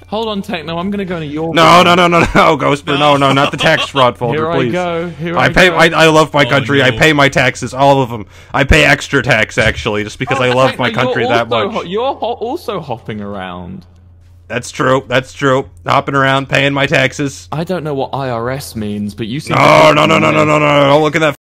Hold on, Techno. I'm gonna go into your. No, Ghoster. No, not the tax fraud folder, please. Here I go. I love my country. I pay my taxes, all of them. I pay extra tax actually, just because I love my country that much. You're also hopping around. That's true. Hopping around, paying my taxes. I don't know what IRS means, but you seem. No. Don't look at that